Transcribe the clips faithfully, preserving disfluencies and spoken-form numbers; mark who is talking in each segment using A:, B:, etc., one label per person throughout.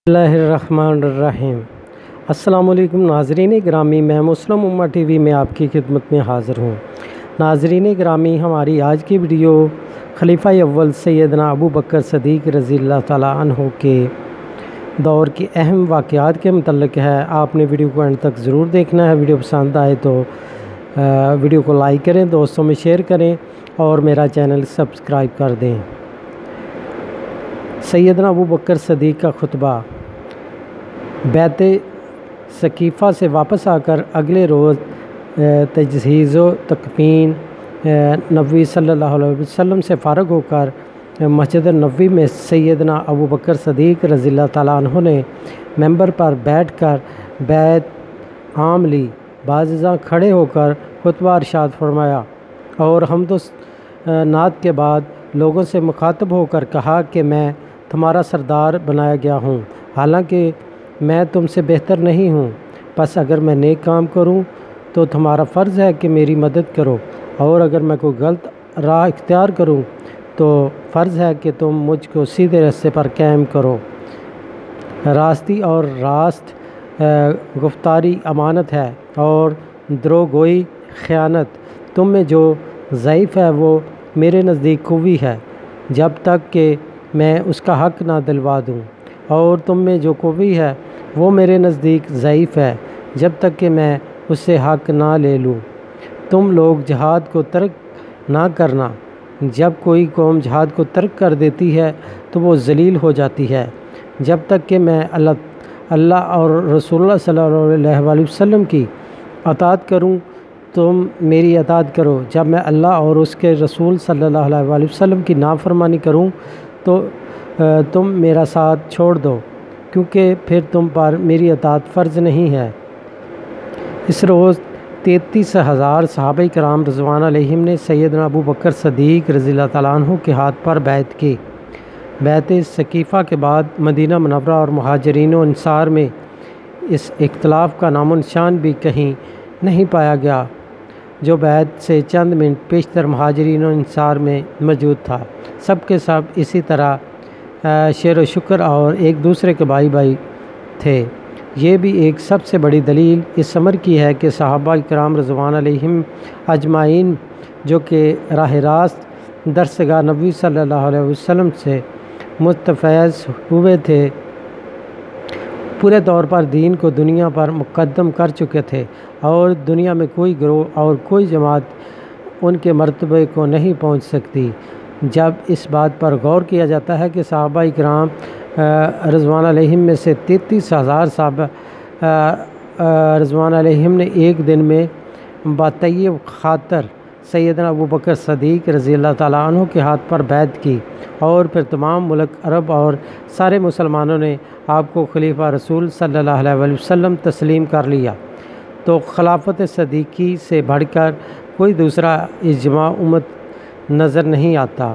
A: اللہ الرحمن الرحیم۔ السلام علیکم ناظرین گرامی، میں مسلم امہ ٹی وی میں آپ کی خدمت میں حاضر ہوں۔ ناظرین گرامی، ہماری آج کی ویڈیو خلیفہ اول سیدنا ابو بکر صدیق رضی اللہ تعالیٰ عنہ کے دور کے اہم واقعات کے متعلق ہے۔ آپ نے ویڈیو کو اینڈ تک ضرور دیکھنا ہے۔ ویڈیو پسند آئے تو ویڈیو کو لائک کریں، دوستوں میں شیئر کریں اور میرا چینل سبسکرائب کر دیں۔ سیدنا ابو بکر صدیق کا خطبہ۔ بیت ثقیفہ سے واپس آ کر اگلے روز تجہیز و تکفین نبوی صلی اللہ علیہ وسلم سے فارغ ہو کر مسجد نبوی میں سیدنا ابو بکر صدیق رضی اللہ تعالیٰ عنہ نے ممبر پر بیٹھ کر بیعت عام لی۔ بعض ازاں کھڑے ہو کر خطبہ ارشاد فرمایا اور حمد و نعت کے بعد لوگوں سے مخاطب ہو کر کہا کہ میں تمہارا سردار بنایا گیا ہوں، حالانکہ میں تم سے بہتر نہیں ہوں۔ بس اگر میں نیک کام کروں تو تمہارا فرض ہے کہ میری مدد کرو، اور اگر میں کوئی غلط راہ اختیار کروں تو فرض ہے کہ تم مجھ کو سیدھے راستے پر قائم کرو۔ راستی اور راست گفتاری امانت ہے، اور دروغگوئی خیانت۔ تم میں جو ضعیف ہے وہ میرے نزدیک قوی ہے، جب تک کہ میں اس کا حق نہ دلوا دوں، اور تم میں جو قوی ہے وہ میرے نزدیک ضعیف ہے، جب تک کہ میں اس سے حق نہ لے لوں۔ تم لوگ جہاد کو ترک نہ کرنا۔ جب کوئی قوم جہاد کو ترک کر دیتی ہے تو وہ ذلیل ہو جاتی ہے، جب تک کہ میں اللہ اللہ اور رسول اللہ صلی اللہ علیہ وآلہ وسلم کی اطاعت کروں تم میری اطاعت کرو، جب میں اللہ اور اس کے رسول صلی اللہ علیہ وآلہ وسلم کی نافرمانی کروں تو تم میرا ساتھ چھوڑ دو، کیونکہ پھر تم پر میری اطاعت فرض نہیں ہے۔ اس روز تینتیس ہزار صحابہ کرام رضوان علیہم نے سیدنا ابو بکر صدیق رضی اللہ تعالیٰ عنہ کے ہاتھ پر بیعت کی۔ بیعت ثقیفہ کے بعد مدینہ منورہ اور مہاجرین و انصار میں اس اختلاف کا نام و نشان بھی کہیں نہیں پایا گیا جو بیعت سے چند منٹ پیشتر مہاجرین و انصار میں موجود تھا۔ سب کے سب اسی طرح شیر و شکر اور ایک دوسرے کے بھائی بھائی تھے۔ یہ بھی ایک سب سے بڑی دلیل اس امر کی ہے کہ صحابہ کرام رضوان علیہم اجمعین جو کہ راہ راست درسگاہ نبوی صلی اللہ علیہ وسلم سے مستفیض ہوئے تھے، پورے طور پر دین کو دنیا پر مقدم کر چکے تھے، اور دنیا میں کوئی گروہ اور کوئی جماعت ان کے مرتبے کو نہیں پہنچ سکتی۔ جب اس بات پر غور کیا جاتا ہے کہ صحابہ کرام رضوان علیہم میں سے تینتیس ہزار صحابہ رضوان علیہم نے ایک دن میں باطیب خاطر سیدنا ابو بکر صدیق رضی اللہ تعالیٰ عنہ کے ہاتھ پر بیعت کی، اور پھر تمام ملک عرب اور سارے مسلمانوں نے آپ کو خلیفہ رسول صلی اللہ علیہ وآلہ وسلم تسلیم کر لیا، تو خلافت صدیقی سے بڑھ کر کوئی دوسرا اجماع امت نظر نہیں آتا۔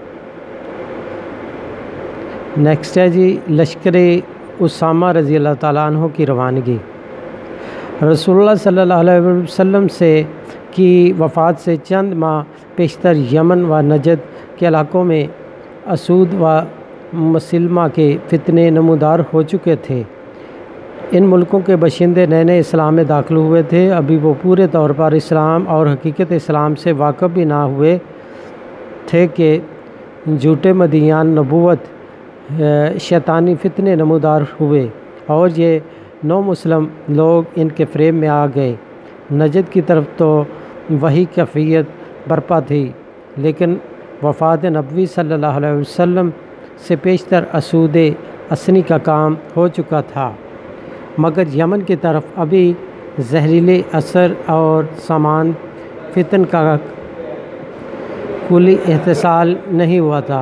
A: نیکسٹ ہے جی لشکر اسامہ رضی اللہ تعالیٰ عنہ کی روانگی۔ رسول اللہ صلی اللہ علیہ وسلم سے کی وفات سے چند ماہ پیشتر یمن و نجد کے علاقوں میں اسود و مسلمہ کے فتنے نمودار ہو چکے تھے۔ ان ملکوں کے باشندے نئے نئے اسلام میں داخل ہوئے تھے، ابھی وہ پورے طور پر اسلام اور حقیقت اسلام سے واقف بھی نہ ہوئے تھے کہ جھوٹے مدعیان نبوت شیطانی فتنے نمودار ہوئے، اور یہ نو مسلم لوگ ان کے فریب میں آ گئے۔ نجد کی طرف تو وہی کیفیت برپا تھی، لیکن وفات نبوی صلی اللہ علیہ وسلم سے پیشتر اسود اثنی کا کام ہو چکا تھا، مگر یمن کی طرف ابھی زہریلے اثر اور سامان فتن کا کلی احتسال نہیں ہوا تھا۔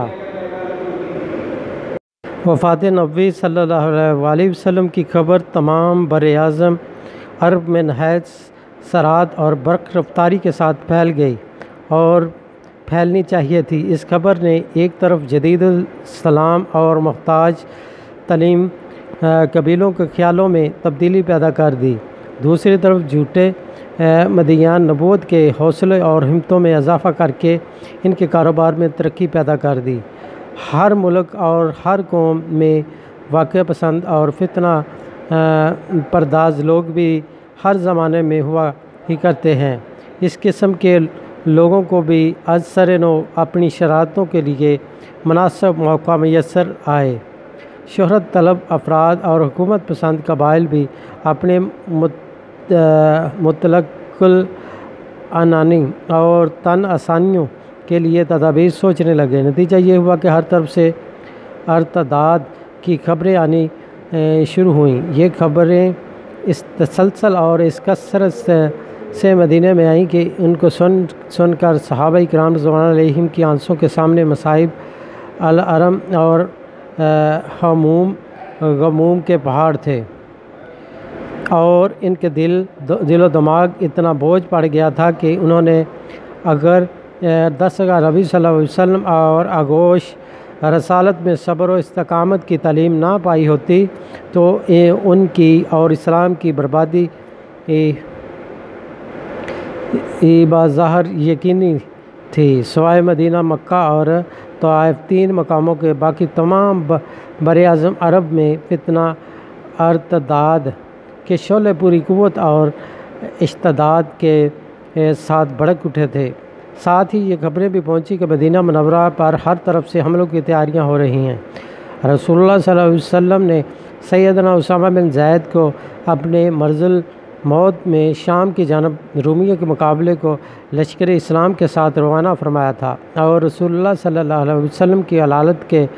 A: وفات نبوی صلی اللہ علیہ وآلہ وسلم کی خبر تمام بر اعظم عرب میں نہایت سرعت اور برق رفتاری کے ساتھ پھیل گئی، اور پھیلنی چاہیے تھی۔ اس خبر نے ایک طرف جدید السلام اور محتاج تعلیم قبیلوں کے خیالوں میں تبدیلی پیدا کر دی، دوسری طرف جھوٹے مدعیان نبوت کے حوصلے اور ہمتوں میں اضافہ کر کے ان کے کاروبار میں ترقی پیدا کر دی۔ ہر ملک اور ہر قوم میں واقع پسند اور فتنہ پرداز لوگ بھی ہر زمانے میں ہوا ہی کرتے ہیں۔ اس قسم کے لوگوں کو بھی از سر نو اپنی شرارتوں کے لیے مناسب موقع میسر آئے۔ شہرت طلب افراد اور حکومت پسند قبائل بھی اپنے مطلق العنانی اور تن آسانیوں کے لیے تدابیر سوچنے لگے۔ نتیجہ یہ ہوا کہ ہر طرف سے ارتداد کی خبریں آنی شروع ہوئیں۔ یہ خبریں اس تسلسل اور اس کثرت سے سے مدینہ میں آئیں کہ ان کو سن سن کر صحابہ کرام رضوان اللہ علیہم کی آنکھوں کے سامنے مصائب الارم اور ہموم غموم کے پہاڑ تھے، اور ان کے دل دل و دماغ اتنا بوجھ پڑ گیا تھا کہ انہوں نے اگر دس کا نبی صلی اللہ علیہ وسلم اور آغوش رسالت میں صبر و استقامت کی تعلیم نہ پائی ہوتی تو ان کی اور اسلام کی بربادی بظاہر یقینی تھی۔ سوائے مدینہ، مکہ اور طائف، تین مقاموں کے باقی تمام بر اعظم عرب میں فتنہ ارتداد کے شعلے پوری قوت اور اشتداد کے ساتھ بھڑک اٹھے تھے۔ ساتھ ہی یہ خبریں بھی پہنچی کہ مدینہ منورہ پر ہر طرف سے حملوں کی تیاریاں ہو رہی ہیں۔ رسول اللہ صلی اللہ علیہ وسلم نے سیدنا اسامہ بن زید کو اپنے مرض الموت میں شام کی جانب رومیوں کے مقابلے کو لشکر اسلام کے ساتھ روانہ فرمایا تھا، اور رسول اللہ صلی اللہ علیہ وسلم کی علالت کے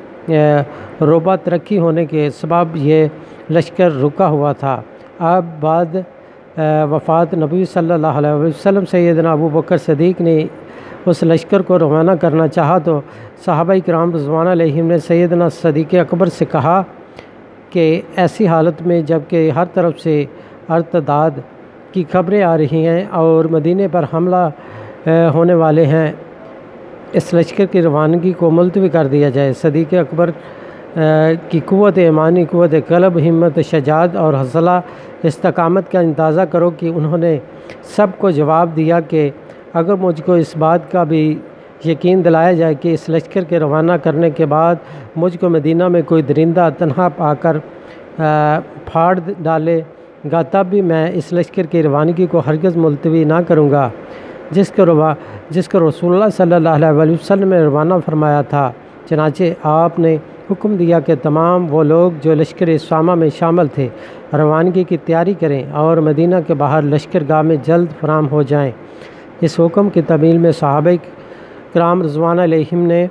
A: روبہ ترقی ہونے کے سبب یہ لشکر رکا ہوا تھا۔ اب بعد وفات نبی صلی اللہ علیہ وسلم سیدنا ابو بکر صدیق نے اس لشکر کو روانہ کرنا چاہا تو صحابہ کرام رضوان علیہم نے سیدنا صدیق اکبر سے کہا کہ ایسی حالت میں جب کہ ہر طرف سے ارتداد کی خبریں آ رہی ہیں اور مدینے پر حملہ ہونے والے ہیں، اس لشکر کی روانگی کو ملتوی کر دیا جائے۔ صدیق اکبر کی قوت ایمانی، قوت قلب، ہمت، شجاعت اور حوصلہ استقامت کا اندازہ کرو کہ انہوں نے سب کو جواب دیا کہ اگر مجھ کو اس بات کا بھی یقین دلایا جائے کہ اس لشکر کے روانہ کرنے کے بعد مجھ کو مدینہ میں کوئی درندہ تنہا پا کر پھاڑ ڈالے گا، تب بھی میں اس لشکر کی روانگی کو ہرگز ملتوی نہ کروں گا جس کو روا جس کو رسول اللہ صلی اللہ علیہ وسلم نے روانہ فرمایا تھا۔ چنانچہ آپ نے حکم دیا کہ تمام وہ لوگ جو لشکر اسامہ میں شامل تھے روانگی کی تیاری کریں اور مدینہ کے باہر لشکر گاہ میں جلد فراہم ہو جائیں۔ اس حکم کی تعمیل میں صحابہ کرام رضوان علیہم نے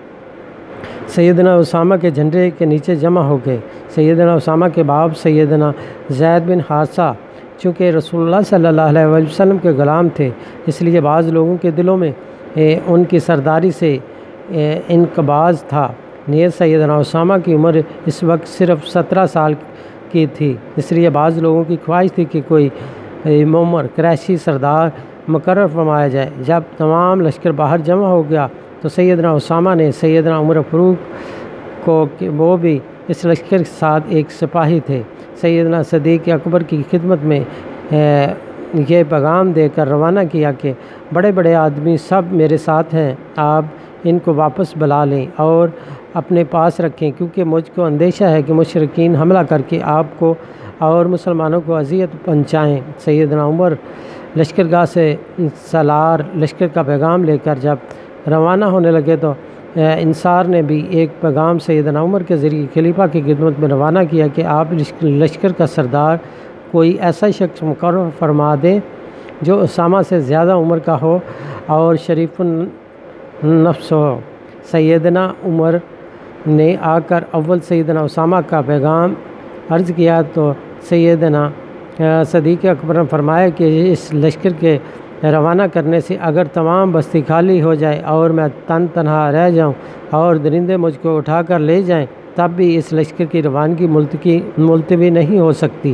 A: سیدنا اسامہ کے جھنڈے کے نیچے جمع ہو گئے۔ سیدنا اسامہ کے باپ سیدنا زید بن حارثہ چونکہ رسول اللہ صلی اللہ علیہ وسلم کے غلام تھے، اس لیے بعض لوگوں کے دلوں میں ان کی سرداری سے انقباض تھا۔ نیز سیدنا اسامہ کی عمر اس وقت صرف سترہ سال کی تھی، اس لیے بعض لوگوں کی خواہش تھی کہ کوئی معمر قریشی سردار مقرر فرمایا جائے۔ جب تمام لشکر باہر جمع ہو گیا تو سیدنا اسامہ نے سیدنا عمر فاروق کو کہ وہ بھی اس لشکر کے ساتھ ایک سپاہی تھے، سیدنا صدیق اکبر کی خدمت میں یہ پیغام دے کر روانہ کیا کہ بڑے بڑے آدمی سب میرے ساتھ ہیں، آپ ان کو واپس بلا لیں اور اپنے پاس رکھیں، کیونکہ مجھ کو اندیشہ ہے کہ مشرکین حملہ کر کے آپ کو اور مسلمانوں کو اذیت پہنچائیں۔ سیدنا عمر لشکرگاہ سے سالار لشکر کا پیغام لے کر جب روانہ ہونے لگے تو انصار نے بھی ایک پیغام سیدنا عمر کے ذریعے خلیفہ کی خدمت میں روانہ کیا کہ آپ لشکر کا سردار کوئی ایسا شخص مقرر فرما دیں جو اسامہ سے زیادہ عمر کا ہو اور شریف النفس ہو۔ سیدنا عمر نے آ کر اول سیدنا اسامہ کا پیغام عرض کیا تو سیدنا صدیق اکبر نے فرمایا کہ اس لشکر کے روانہ کرنے سے اگر تمام بستی خالی ہو جائے اور میں تن تنہا رہ جاؤں اور درندے مجھ کو اٹھا کر لے جائیں تب بھی اس لشکر کی روانگی ملتقی ملتوی نہیں ہو سکتی۔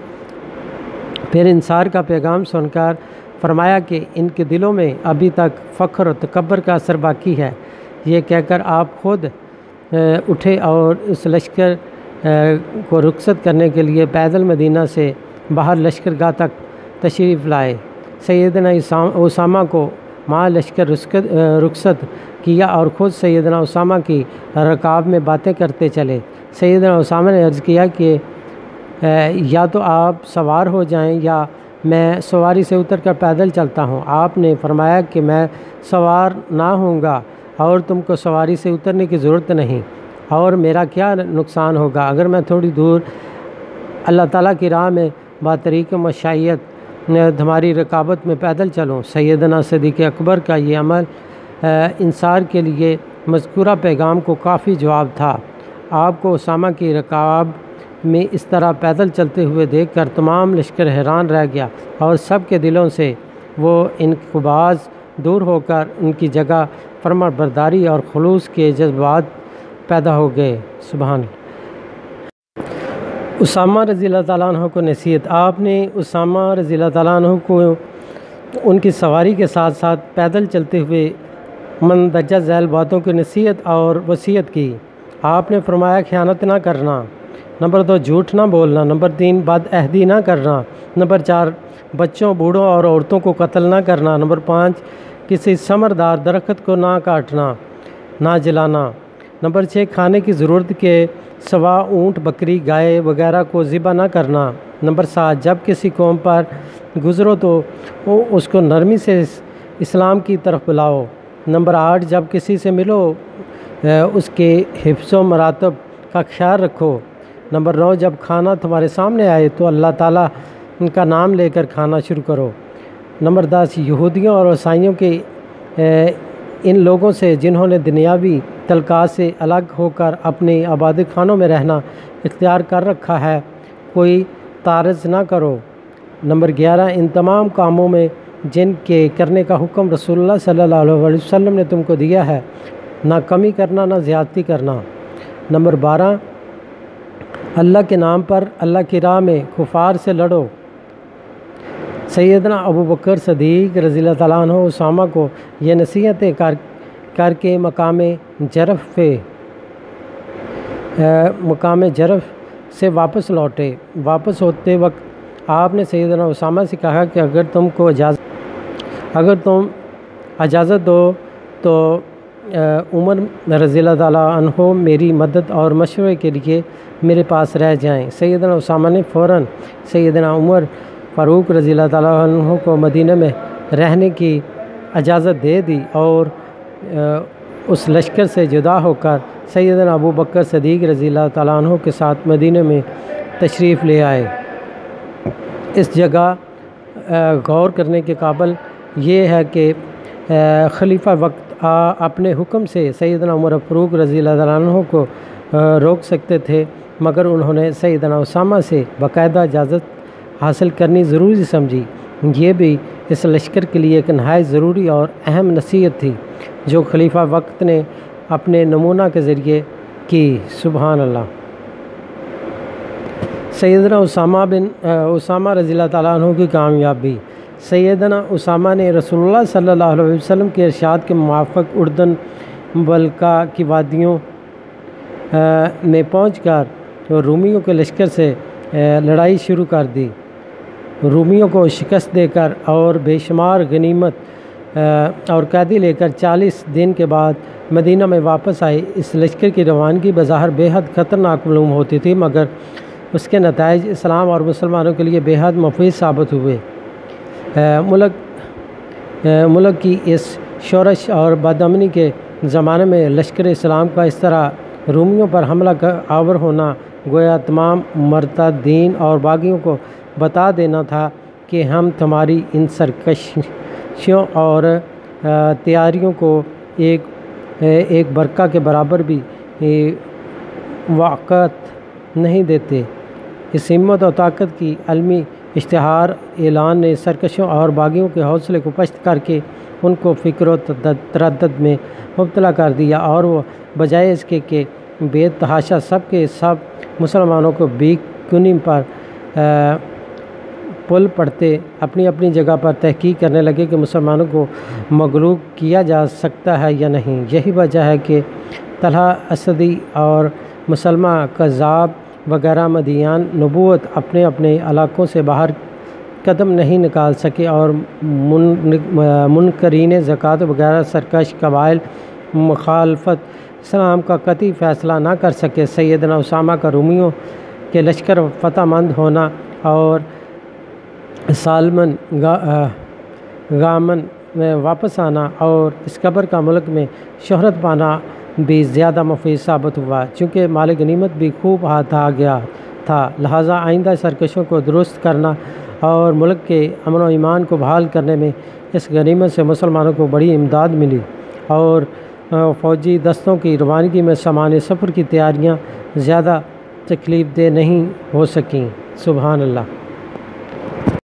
A: پھر انصار کا پیغام سن کر فرمایا کہ ان کے دلوں میں ابھی تک فخر و تکبر کا اثر باقی ہے۔ یہ کہہ کر آپ خود اٹھے اور اس لشکر کو رخصت کرنے کے لیے پیدل مدینہ سے باہر لشکر گاہ تک تشریف لائے۔ سیدنا اسامہ کو ماں لشکر رخصت کیا اور خود سیدنا اسامہ کی رکاب میں باتیں کرتے چلے۔ سیدنا اسامہ نے عرض کیا کہ یا تو آپ سوار ہو جائیں یا میں سواری سے اتر کر پیدل چلتا ہوں۔ آپ نے فرمایا کہ میں سوار نہ ہوں گا اور تم کو سواری سے اترنے کی ضرورت نہیں، اور میرا کیا نقصان ہوگا اگر میں تھوڑی دور اللہ تعالیٰ کی راہ میں باطریق مشائیت ہماری رکابت میں پیدل چلوں۔ سیدنا صدیق اکبر کا یہ عمل انصار کے لیے مذکورہ پیغام کو کافی جواب تھا۔ آپ کو اسامہ کی رکاب میں اس طرح پیدل چلتے ہوئے دیکھ کر تمام لشکر حیران رہ گیا اور سب کے دلوں سے وہ انقباض دور ہو کر ان کی جگہ فرما برداری اور خلوص کے جذبات پیدا ہو گئے۔ سبحان اللہ۔ اسامہ رضی اللہ تعالیٰ عنہ کو نصیحت۔ آپ نے اسامہ رضی اللہ تعالیٰ عنہ کو ان کی سواری کے ساتھ ساتھ پیدل چلتے ہوئے مندرجہ ذیل باتوں کی نصیحت اور وصیت کی۔ آپ نے فرمایا خیانت نہ کرنا، نمبر دو جھوٹ نہ بولنا، نمبر تین بد عہدی نہ کرنا، نمبر چار بچوں بوڑھوں اور عورتوں کو قتل نہ کرنا، نمبر پانچ کسی ثمردار درخت کو نہ کاٹنا نہ جلانا، نمبر چھ کھانے کی ضرورت کے سوا اونٹ بکری گائے وغیرہ کو ذبح نہ کرنا، نمبر سات جب کسی قوم پر گزرو تو اس کو نرمی سے اسلام کی طرف بلاؤ، نمبر آٹھ جب کسی سے ملو اس کے حفظ و مراتب کا خیال رکھو، نمبر نو جب کھانا تمہارے سامنے آئے تو اللہ تعالیٰ ان کا نام لے کر کھانا شروع کرو، نمبر دس یہودیوں اور عیسائیوں کے ان لوگوں سے جنہوں نے دنیاوی تلقات سے الگ ہو کر اپنے آباد خانوں میں رہنا اختیار کر رکھا ہے کوئی تعارض نہ کرو، نمبر گیارہ ان تمام کاموں میں جن کے کرنے کا حکم رسول اللہ صلی اللہ علیہ وسلم نے تم کو دیا ہے نہ کمی کرنا نہ زیادتی کرنا، نمبر بارہ اللہ کے نام پر اللہ کی راہ میں کفار سے لڑو۔ سیدنا ابو بکر صدیق رضی اللہ تعالیٰ عنہ اسامہ کو یہ نصیحتیں کر کر کے مقام جرف پہ مقام جرف سے واپس لوٹے۔ واپس ہوتے وقت آپ نے سیدنا اسامہ سے کہا کہ اگر تم کو اجازت اگر تم اجازت دو تو عمر رضی اللہ تعالیٰ عنہ میری مدد اور مشورے کے لیے میرے پاس رہ جائیں۔ سیدنا اسامہ نے فوراً سیدنا عمر فاروق رضی اللہ تعالیٰ عنہ کو مدینہ میں رہنے کی اجازت دے دی اور اس لشکر سے جدا ہو کر سیدنا ابو بکر صدیق رضی اللہ تعالیٰ عنہ کے ساتھ مدینہ میں تشریف لے آئے۔ اس جگہ غور کرنے کے قابل یہ ہے کہ خلیفہ وقت اپنے حکم سے سیدنا عمر فاروق رضی اللہ تعالیٰ عنہ کو روک سکتے تھے، مگر انہوں نے سیدنا اسامہ سے باقاعدہ اجازت حاصل کرنی ضروری سمجھی۔ یہ بھی اس لشکر کے لیے ایک نہایت ضروری اور اہم نصیحت تھی جو خلیفہ وقت نے اپنے نمونہ کے ذریعے کی۔ سبحان اللہ۔ سیدنا اسامہ بن اسامہ رضی اللہ تعالیٰ عنہ کی کامیابی۔ سیدنا اسامہ نے رسول اللہ صلی اللہ علیہ وسلم کے ارشاد کے موافق اردن بلقا کی وادیوں میں پہنچ کر رومیوں کے لشکر سے لڑائی شروع کر دی۔ رومیوں کو شکست دے کر اور بے شمار غنیمت اور قیدی لے کر چالیس دن کے بعد مدینہ میں واپس آئے۔ اس لشکر کی روانگی بظاہر بے حد خطرناک معلوم ہوتی تھی، مگر اس کے نتائج اسلام اور مسلمانوں کے لیے بے حد مفید ثابت ہوئے۔ ملک ملک کی اس شورش اور بدامنی کے زمانے میں لشکر اسلام کا اس طرح رومیوں پر حملہ آور ہونا گویا تمام مرتدین اور باغیوں کو بتا دینا تھا کہ ہم تمہاری ان سرکشیوں اور تیاریوں کو ایک ایک برقع کے برابر بھی وقت نہیں دیتے۔ اس ہمت و طاقت کی عالمی اشتہار اعلان نے سرکشوں اور باغیوں کے حوصلے کو پست کر کے ان کو فکر و تردد میں مبتلا کر دیا، اور وہ بجائے اس کے کہ بے تحاشا سب کے سب مسلمانوں کو بیک کنی پر پل پڑتے اپنی اپنی جگہ پر تحقیق کرنے لگے کہ مسلمانوں کو مغلوب کیا جا سکتا ہے یا نہیں۔ یہی وجہ ہے کہ طلحہ اسدی اور مسلمہ کذاب وغیرہ مدعیان نبوت اپنے اپنے علاقوں سے باہر قدم نہیں نکال سکے، اور منکرین زکوٰۃ وغیرہ سرکش قبائل مخالفت اسلام کا قطعی فیصلہ نہ کر سکے۔ سیدنا اسامہ کا رومیوں کے لشکر فتح مند ہونا اور سالمن غامن میں واپس آنا اور اس قبر کا ملک میں شہرت پانا بھی زیادہ مفید ثابت ہوا، چونکہ مال غنیمت بھی خوب ہاتھ آ گیا تھا۔ لہٰذا آئندہ سرکشوں کو درست کرنا اور ملک کے امن و ایمان کو بحال کرنے میں اس غنیمت سے مسلمانوں کو بڑی امداد ملی اور فوجی دستوں کی روانگی میں سامان سفر کی تیاریاں زیادہ تکلیف دہ نہیں ہو سکیں۔ سبحان اللہ۔